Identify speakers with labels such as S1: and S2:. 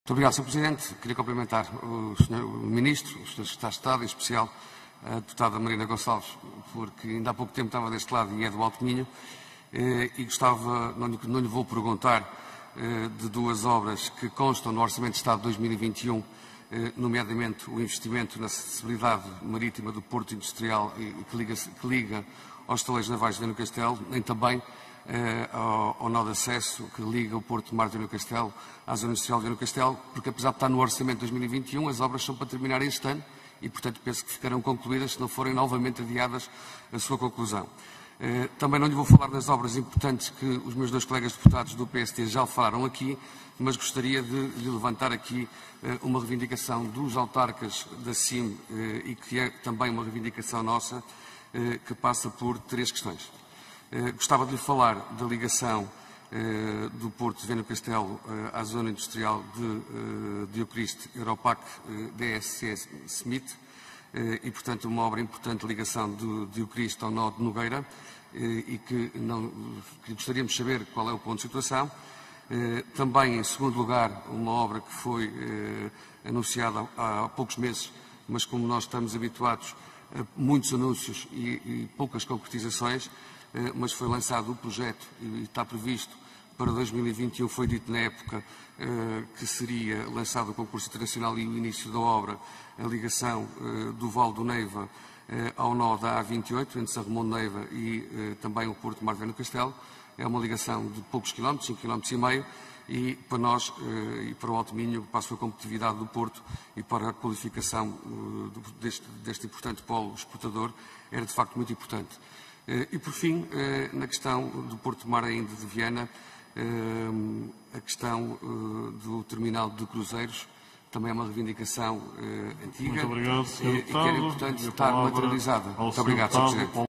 S1: Muito obrigado, Sr. Presidente. Queria cumprimentar o Sr. Ministro, o Sr. Secretário de Estado, em especial a deputada Marina Gonçalves, porque ainda há pouco tempo estava deste lado e é do Alto Minho, e gostava, não lhe vou perguntar, de duas obras que constam no Orçamento de Estado de 2021, nomeadamente o investimento na acessibilidade marítima do Porto Industrial que liga aos estaleiros navais de Viana do Castelo, nem também ao nó de acesso que liga o Porto de Mar de Viana do Castelo à Zona Industrial de Viana do Castelo, porque apesar de estar no Orçamento de 2021, as obras são para terminar este ano e, portanto, penso que ficarão concluídas se não forem novamente adiadas a sua conclusão. Também não lhe vou falar das obras importantes que os meus dois colegas deputados do PST já falaram aqui, mas gostaria de lhe levantar aqui uma reivindicação dos autarcas da CIM e que é também uma reivindicação nossa, que passa por três questões. Gostava de lhe falar da ligação do Porto de Viana do Castelo à Zona Industrial de Diocriste Europac DSC Smith e, portanto, uma obra importante de ligação de Diocriste ao nó de Nogueira e que gostaríamos de saber qual é o ponto de situação. Também, em segundo lugar, uma obra que foi anunciada há poucos meses, mas como nós estamos habituados a muitos anúncios e poucas concretizações, mas foi lançado o projeto e está previsto para 2021, foi dito na época que seria lançado o concurso internacional e o início da obra, a ligação do Val do Neiva ao nó da A28, entre São Romão de Neiva e também o Porto de Mar de Viana do Castelo. É uma ligação de poucos quilómetros, 5,5 km, e para nós e para o Alto Minho, para a sua competitividade do Porto e para a qualificação deste importante polo exportador, era de facto muito importante. E, por fim, na questão do Porto de Mar ainda de Viana, a questão do terminal de cruzeiros, também é uma reivindicação antiga.
S2: Muito obrigado, Sr. Deputado.
S1: E que era importante estar materializada. Muito obrigado, Sr. Presidente.